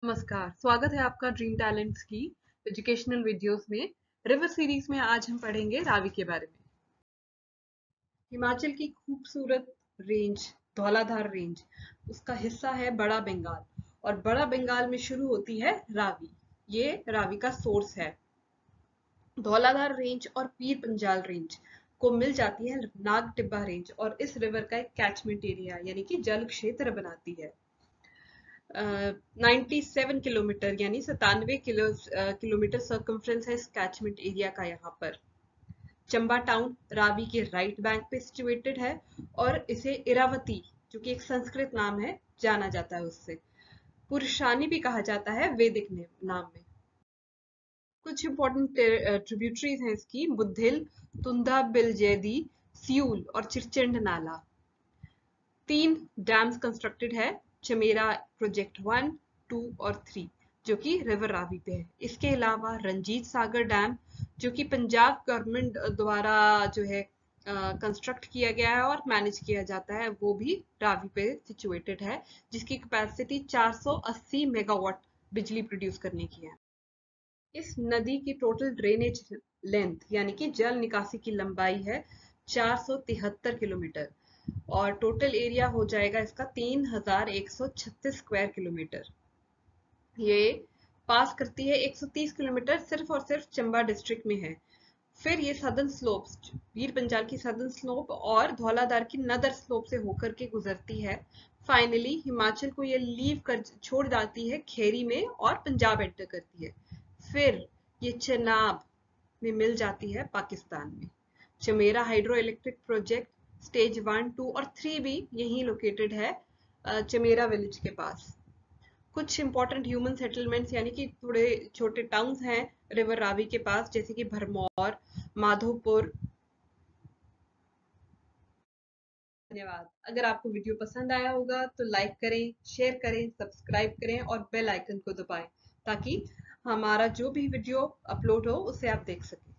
नमस्कार, स्वागत है आपका ड्रीम टैलेंट्स की एजुकेशनल वीडियोस में। रिवर सीरीज में आज हम पढ़ेंगे रावी के बारे में। हिमाचल की खूबसूरत रेंज धौलाधार रेंज, उसका हिस्सा है बड़ा बंगाल और बड़ा बंगाल में शुरू होती है रावी। ये रावी का सोर्स है। धौलाधार रेंज और पीर पंजाल रेंज को मिल जाती है नाग टिब्बा रेंज और इस रिवर का एक कैचमेंट एरिया यानी कि जल क्षेत्र बनाती है। 97 किलोमीटर यानी 97 किलोमीटर सर्कमफ्रेंस है इस कैचमेंट एरिया का। यहाँ पर चंबा टाउन रावी के राइट बैंक पे सिचुएटेड है और इसे इरावती, जो कि एक संस्कृत नाम है, जाना जाता है उससे। पुरुषानी भी कहा जाता है वैदिक नाम में। कुछ इंपॉर्टेंट ट्रिब्यूटरीज हैं इसकी: बुद्धिल, तुंदा बिलजेदी, सियूल और चिरचंड नाला। 3 डैम्स कंस्ट्रक्टेड है: चमेरा प्रोजेक्ट 1, 2 और 3, जो कि रिवर रावी पे है। इसके अलावा रंजीत सागर डैम, जो कि पंजाब गवर्नमेंट द्वारा जो है कंस्ट्रक्ट किया गया है और मैनेज किया जाता है, वो भी रावी पे सिचुएटेड है, जिसकी कैपेसिटी 480 मेगावाट बिजली प्रोड्यूस करने की है। इस नदी की टोटल ड्रेनेज लेंथ यानी कि जल निकासी की लंबाई है 473 किलोमीटर और टोटल एरिया हो जाएगा इसका 3136 स्क्वायर किलोमीटर। ये पास करती है 130 किलोमीटर सिर्फ और सिर्फ चंबा डिस्ट्रिक्ट में है। फिर ये सदर्न स्लोप्स, वीर पंजाल की सदर्न स्लोप और धौलाधार की नदर स्लोप से होकर के गुजरती है। फाइनली हिमाचल को ये लीव कर छोड़ जाती है खेरी में और पंजाब एंटर करती है। फिर ये चनाब में मिल जाती है पाकिस्तान में। Chamera hydro electric project stage 1, 2 और 3 भी यहीं लोकेटेड है, चमेरा विलेज के पास। कुछ इंपॉर्टेंट ह्यूमन सेटलमेंट्स यानी कि थोड़े छोटे टाउन्स हैं रिवर रावी के पास, जैसे कि भरमौर, माधोपुर। धन्यवाद। अगर आपको वीडियो पसंद आया होगा तो लाइक करें, शेयर करें, सब्सक्राइब करें और बेल आइकन को दबाएं ताकि हमारा जो भी वीडियो अपलोड हो उसे आप देख सकें।